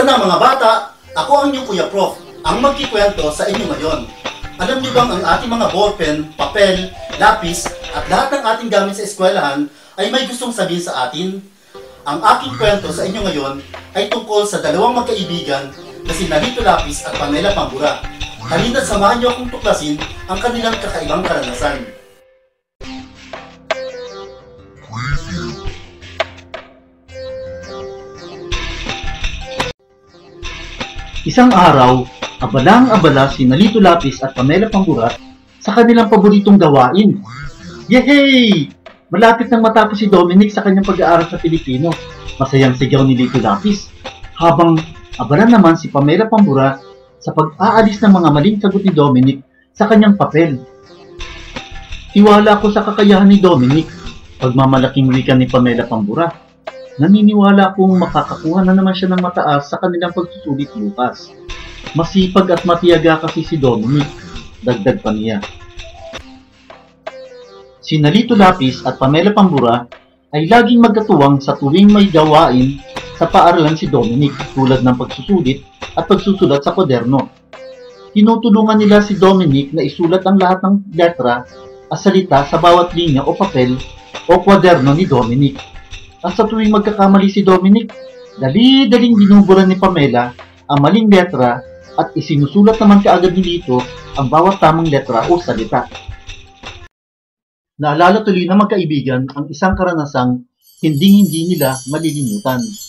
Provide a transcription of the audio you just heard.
Una mga bata, ako ang inyong Kuya Prof, ang magkikwento sa inyo ngayon. Alam niyo bang ang ating mga ballpen, papel, lapis, at lahat ng ating gamit sa eskwelahan ay may gustong sabihin sa atin? Ang aking kwento sa inyo ngayon ay tungkol sa dalawang magkaibigan na sina Lito Lapis at Pamela Pambura. Halina't samahan niyo akong tuklasin ang kanilang kakaibang karanasan. Isang araw, abalang-abala sina Lito Lapis at Pamela Pambura sa kanilang paboritong gawain. Yehey! Malapit nang matapos si Dominic sa kanyang pag-aaral sa Pilipino. Masayang sigaw ni Lito Lapis. Habang abala naman si Pamela Pambura sa pag-aalis ng mga maling sagot ni Dominic sa kanyang papel. Tiwala ko sa kakayahan ni Dominic, pagmamalaking wika ni Pamela Pambura. Naniniwala akong makakakuha na naman siya ng mataas sa kanilang pagsusulit bukas. Masipag at matiyaga kasi si Dominic, dagdag pa niya. Sina Lito Lapis at Pamela Pambura ay laging magkatuwang sa tuwing may gawain sa paaralan si Dominic tulad ng pagsusulit at pagsusulat sa kwaderno. Tinutulungan nila si Dominic na isulat ang lahat ng letra at salita sa bawat linya o papel o kwaderno ni Dominic. At sa tuwing magkakamali si Dominic, dali-daling binubura ni Pamela ang maling letra at isinusulat naman kaagad ni Lito ang bawat tamang letra o salita. Naalala tuloy ng magkaibigan ang isang karanasang hindi nila malilimutan.